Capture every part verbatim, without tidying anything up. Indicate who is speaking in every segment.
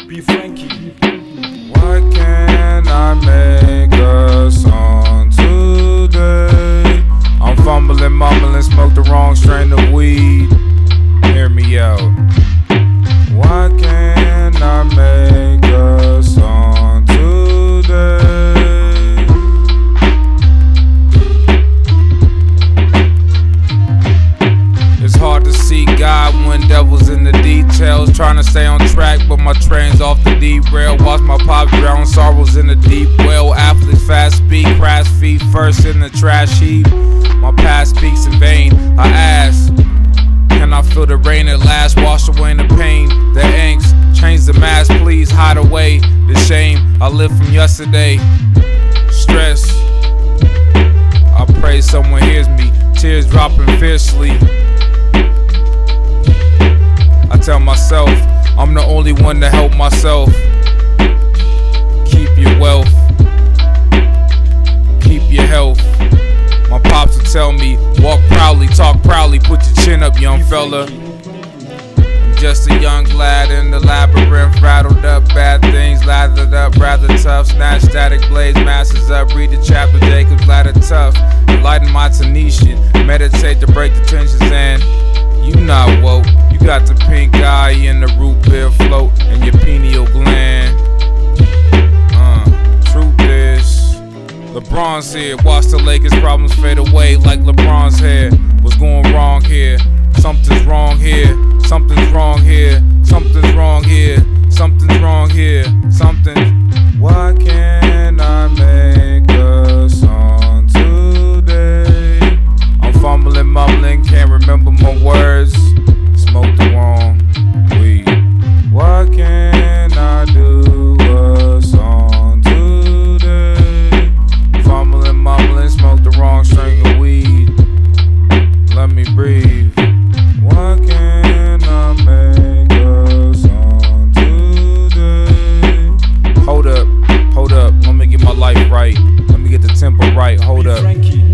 Speaker 1: Be Franky.
Speaker 2: Why can't I make a song today? I'm fumbling, mumbling, smoke the wrong strain of weed. Hear me out. Why can't I make a song today? It's hard to see God when devil's in the details. Trying to stay on track, but my train's off the derail. Watch my pop drown, sorrows in the deep well. Athletes fast speak, crash feet first in the trash heap. My past speaks in vain. I ask, can I feel the rain at last? Wash away the pain, the angst. Change the mask, please hide away the shame I lived from yesterday. Stress, I pray someone hears me. Tears dropping fiercely. I tell myself, I'm the only one to help myself. Keep your wealth, keep your health. My pops will tell me, walk proudly, talk proudly, put your chin up, young fella. I'm just a young lad in the labyrinth, rattled up, bad things, lathered up, rather tough. Snatch static blades, masses up, read the chapter, Jacob's ladder tough. Enlighten my Tunisian, meditate to break the tensions, and you not woke. You got the pink eye and the root beer float in your pineal gland. Uh, truth is, LeBron's here. Watch the Lakers problems fade away like LeBron's hair. What's going wrong here? Something's wrong here. Something's wrong here. Something's wrong here. Something's wrong here. Something. Why can't I make a song today? I'm fumbling, mumbling, can't remember my words. Smoke the wrong weed. Why can't I do a song today? Fumbling, mumbling, smoke the wrong string of weed. Let me breathe. Why can't I make a song today? Hold up, hold up, let me get my life right. Let me get the tempo right, hold up.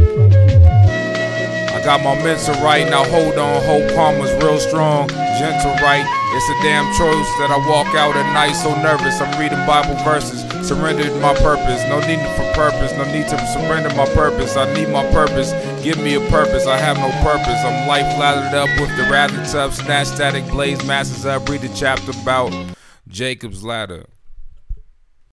Speaker 2: I got my mental right, now hold on, hold palmers real strong, gentle right. It's a damn choice that I walk out at night so nervous. I'm reading Bible verses, surrendered my purpose. No need for purpose, no need to surrender my purpose. I need my purpose, give me a purpose. I have no purpose. I'm life lathered up with the rather tough. Snatch static blaze masses up, read the chapter about Jacob's ladder.